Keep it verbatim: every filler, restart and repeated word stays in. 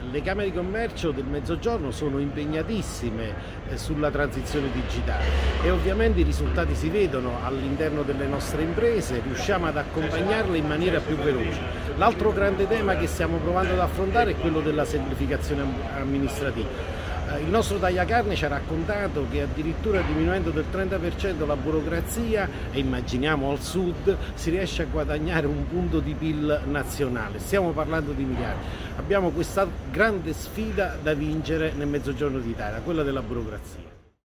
le Camere di Commercio del Mezzogiorno sono impegnatissime eh, sulla transizione digitale e ovviamente i risultati si vedono all'interno delle nostre imprese, riusciamo ad accompagnarle in maniera più veloce. L'altro grande tema che stiamo provando ad affrontare è quello della semplificazione amministrativa. Il nostro tagliacarne ci ha raccontato che addirittura diminuendo del trenta per cento la burocrazia, e immaginiamo al sud, si riesce a guadagnare un punto di P I L nazionale. Stiamo parlando di miliardi. Abbiamo questa grande sfida da vincere nel Mezzogiorno d'Italia, quella della burocrazia.